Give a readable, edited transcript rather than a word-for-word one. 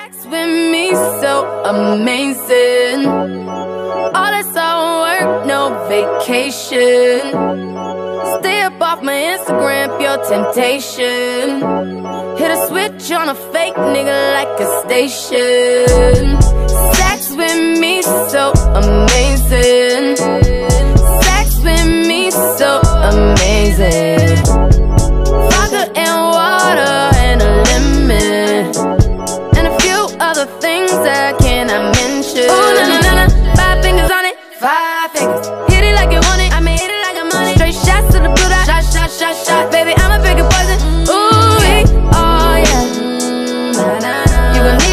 Sex with me so amazing. All that's all work, no vacation. Stay up off my Instagram, pure temptation. Hit a switch on a fake nigga like a station. Sex with me so amazing. Sex with me so amazing. Vodka and water and a lemon, and a few other things that I cannot mention. Ooh, na na na na, 5 fingers on it, 5 fingers. Hit it like you want it, I mean hit it like I want it. Straight shots to the blue dot, shot, shot, shot, shot. Baby, I'm a bigger poison. Ooh, oh yeah. You gon' need